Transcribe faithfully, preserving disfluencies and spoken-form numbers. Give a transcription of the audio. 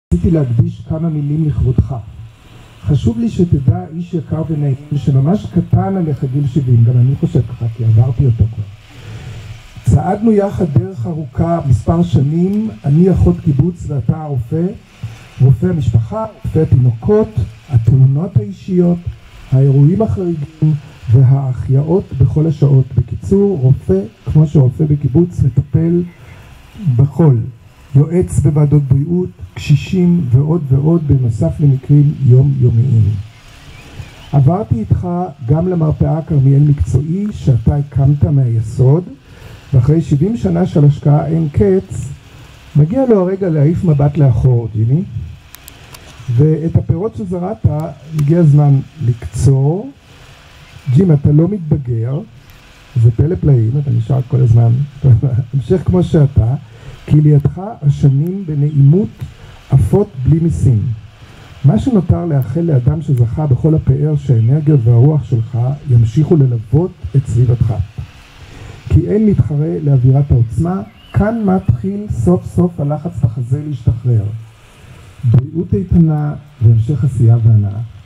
רציתי להקדיש כמה מילים לכבודך. חשוב לי שתדע, איש יקר ונעים, שממש קטן עליך גיל שבעים, גם אני חושב ככה, כי עברתי אותו כבר. צעדנו יחד דרך ארוכה מספר שנים, אני אחות קיבוץ ואתה הרופא, רופא המשפחה, רופא התינוקות, התאונות האישיות, האירועים החריגים וההחייאות בכל השעות. בקיצור, רופא, כמו שרופא בקיבוץ, מטפל בכל. יועץ בוועדות בריאות, קשישים ועוד ועוד, בנוסף למקרים יומיומיים. עברתי איתך גם למרפאה כרמיאל מקצועי שאתה הקמת מהיסוד, ואחרי שבעים שנה של השקעה אין קץ, מגיע לו הרגע להעיף מבט לאחור, ג'ימי, ואת הפירות שזרעת הגיע הזמן לקצור. ג'ים, אתה לא מתבגר, זה פלא פלאים, אתה נשאר כל הזמן, המשך כמו שאתה, כי לידך השנים בנעימות עפות בלי מיסים. מה שנותר לאחל לאדם שזכה בכל הפאר שהאנרגיות והרוח שלך ימשיכו ללוות את סביבתך. כי אין מתחרה לאווירת העוצמה, כאן מתחיל סוף סוף הלחץ בחזה להשתחרר. בריאות איתנה והמשך עשייה והנאה.